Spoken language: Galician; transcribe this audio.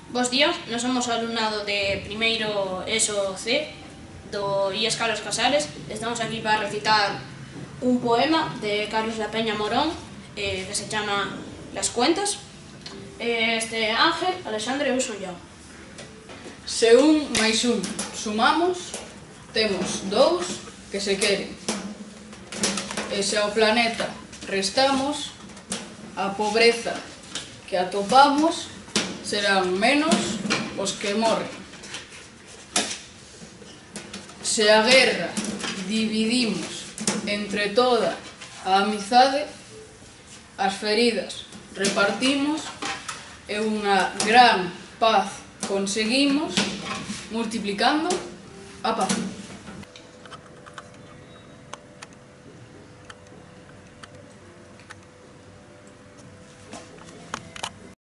Bos días, nós somos alumnado de primeiro ESO C do IES Carlos Casares. Estamos aquí para recitar un poema de Carlos da Peña Morón que se chama Las Cuentas. Ángel, Alexandre e eu son yo. Se un máis un sumamos, temos dous que se queren. E se ao planeta restamos, a pobreza que atopamos serán menos os que morren. Se a guerra dividimos entre toda a amizade, as feridas repartimos e unha gran paz conseguimos multiplicando a paz.